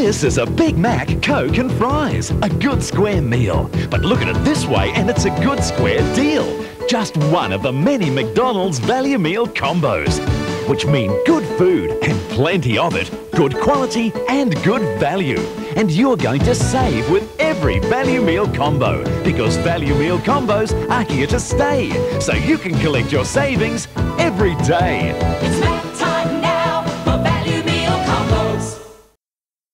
This is a Big Mac, Coke and fries. A good square meal. But look at it this way and it's a good square deal. Just one of the many McDonald's value meal combos. Which mean good food and plenty of it, good quality and good value. And you're going to save with every value meal combo because value meal combos are here to stay. So you can collect your savings every day. It's